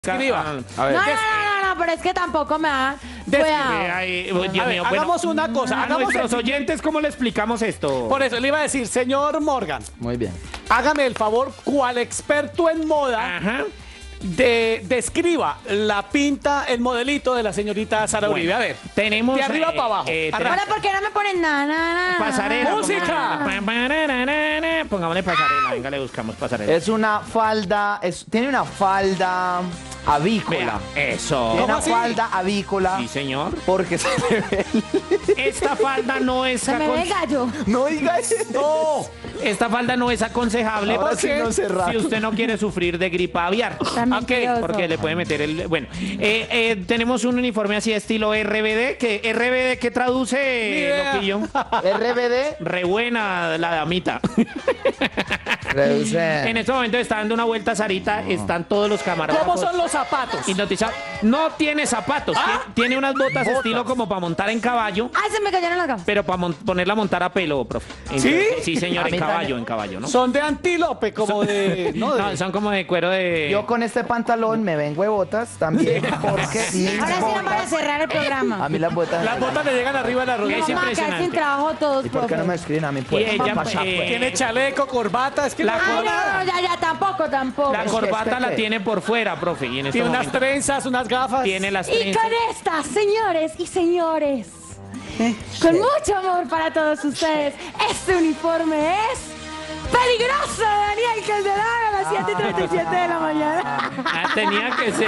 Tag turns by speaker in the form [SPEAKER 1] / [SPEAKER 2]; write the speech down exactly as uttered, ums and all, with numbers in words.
[SPEAKER 1] Escriba.
[SPEAKER 2] A ver.
[SPEAKER 3] No, no, no, no, no, pero es que tampoco me da.
[SPEAKER 1] Describe
[SPEAKER 3] Cuidado.
[SPEAKER 1] ahí, Dios
[SPEAKER 2] A ver,
[SPEAKER 1] mío, bueno,
[SPEAKER 2] hagamos una cosa.
[SPEAKER 1] a
[SPEAKER 2] Hagamos
[SPEAKER 1] nuestros
[SPEAKER 2] el-
[SPEAKER 1] oyentes, ¿cómo le explicamos esto?
[SPEAKER 2] Por eso le iba a decir, señor Morgan,
[SPEAKER 4] Muy bien.
[SPEAKER 2] hágame el favor, cual experto en moda,
[SPEAKER 1] Ajá.
[SPEAKER 2] de, describa la pinta, el modelito de la señorita Sara
[SPEAKER 1] Bueno,
[SPEAKER 2] Uribe. A ver,
[SPEAKER 1] tenemos,
[SPEAKER 2] de arriba
[SPEAKER 1] eh,
[SPEAKER 2] para abajo.
[SPEAKER 1] eh,
[SPEAKER 2] Arranca.
[SPEAKER 3] Ahora, ¿por qué no me ponen nada, nada, nada?
[SPEAKER 1] Pasarela.
[SPEAKER 2] ¡Música!
[SPEAKER 1] pongámosle- pa- parararara, Pongámosle pasarela, venga, le buscamos pasarela.
[SPEAKER 4] Es una falda, es, tiene una falda avícola.
[SPEAKER 1] Vea, eso.
[SPEAKER 4] Tiene
[SPEAKER 2] ¿Cómo
[SPEAKER 4] una
[SPEAKER 2] así?
[SPEAKER 4] falda avícola
[SPEAKER 1] Sí, señor.
[SPEAKER 4] porque se le ve el-
[SPEAKER 1] Esta falda no es
[SPEAKER 3] Se me ve
[SPEAKER 1] acon-
[SPEAKER 3] gallo.
[SPEAKER 4] No diga eso.
[SPEAKER 2] No,
[SPEAKER 1] Esta falda no es aconsejable
[SPEAKER 4] Ahora
[SPEAKER 1] porque
[SPEAKER 4] sí no sé rato.
[SPEAKER 1] si usted no quiere sufrir de gripa aviar.
[SPEAKER 3] Está mentiroso.
[SPEAKER 1] Porque le puede meter el... Bueno, eh, eh, tenemos un uniforme así de estilo R B D, que R B D, ¿qué
[SPEAKER 2] Ni
[SPEAKER 1] traduce,
[SPEAKER 2] idea.
[SPEAKER 1] Loquillo?
[SPEAKER 4] R B D
[SPEAKER 1] Re buena la damita.
[SPEAKER 4] reduce.
[SPEAKER 1] En este momento está dando una vuelta Sarita, están todos los camarógrafos
[SPEAKER 2] ¿cómo son los zapatos?
[SPEAKER 1] hipnotizados. No tiene zapatos,
[SPEAKER 2] Ah.
[SPEAKER 1] tiene, tiene unas botas,
[SPEAKER 4] Botas.
[SPEAKER 1] estilo como para montar en caballo,
[SPEAKER 3] Ay, se me cayeron las gafas.
[SPEAKER 1] pero para ponerla a montar a pelo, profe.
[SPEAKER 2] ¿Sí?
[SPEAKER 1] Sí, señor,
[SPEAKER 4] A
[SPEAKER 1] en
[SPEAKER 4] mí
[SPEAKER 1] caballo,
[SPEAKER 4] también.
[SPEAKER 1] en caballo, ¿no?
[SPEAKER 2] Son de antílope, como de... No, de...
[SPEAKER 1] No, son como de cuero de...
[SPEAKER 4] Yo con este pantalón me vengo de botas también porque mis
[SPEAKER 3] Ahora sí no para
[SPEAKER 4] botas,
[SPEAKER 3] cerrar el programa.
[SPEAKER 4] a mí las botas.
[SPEAKER 2] Las botas le llegan arriba de la rodilla.
[SPEAKER 1] Es
[SPEAKER 3] Vamos a quedar
[SPEAKER 1] impresionante.
[SPEAKER 3] sin trabajo todos,
[SPEAKER 4] ¿Y por qué
[SPEAKER 3] profe.
[SPEAKER 4] no me escriben a mí?
[SPEAKER 1] Y
[SPEAKER 4] Pues,
[SPEAKER 1] ella,
[SPEAKER 4] Papá,
[SPEAKER 1] eh,
[SPEAKER 4] pues.
[SPEAKER 2] Tiene chaleco, corbata, es que
[SPEAKER 1] La
[SPEAKER 2] la
[SPEAKER 3] Ay, no, no, ya, ya, tampoco, tampoco.
[SPEAKER 1] La
[SPEAKER 4] Es que
[SPEAKER 1] corbata
[SPEAKER 4] este
[SPEAKER 1] la
[SPEAKER 4] qué.
[SPEAKER 1] tiene por fuera, profe, y en este
[SPEAKER 2] tiene unas
[SPEAKER 1] momento
[SPEAKER 2] trenzas, unas gafas.
[SPEAKER 1] tiene las
[SPEAKER 3] Y
[SPEAKER 1] trenzas.
[SPEAKER 3] con estas, señores y señores, con mucho amor para todos ustedes, este uniforme es peligroso de Daniel Calderón a las siete y treinta y siete de la mañana.
[SPEAKER 1] Ah, tenía que ser.